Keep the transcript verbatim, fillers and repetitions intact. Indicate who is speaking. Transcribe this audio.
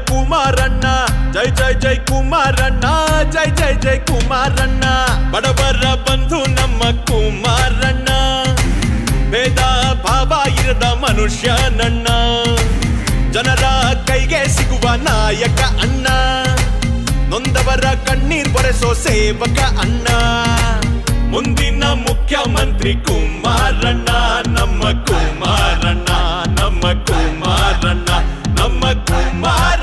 Speaker 1: ಕುಮಾರಣ್ಣ ಜೈ ಜೈ ಜೈ ಕುಮಾರಣ್ಣ ಜೈ ಜೈ ಜೈ ಕುಮಾರಣ್ಣ ಬಡವರ ಬಂಧು ನಮ್ಮ ಕುಮಾರಣ್ಣ ಭೇದ ಭಾವ ಇರದ ಮನುಷ್ಯ ನನ್ನ ಜನರ ಕೈಗೆ ಸಿಗುವ ನಾಯಕ ಅಣ್ಣ ನೊಂದವರ ಕಣ್ಣೀರ್ ಬರೆಸೋ ಸೇವಕ ಅಣ್ಣ ಮುಂದಿನ ಮುಖ್ಯಮಂತ್ರಿ ಕುಮಾರಣ್ಣ ನಮ್ಮ ಕುಮಾರಣ್ಣ ನಮ್ಮ ಕುಮಾರಣ್ಣ ನಮ್ಮ ಕುಮಾರ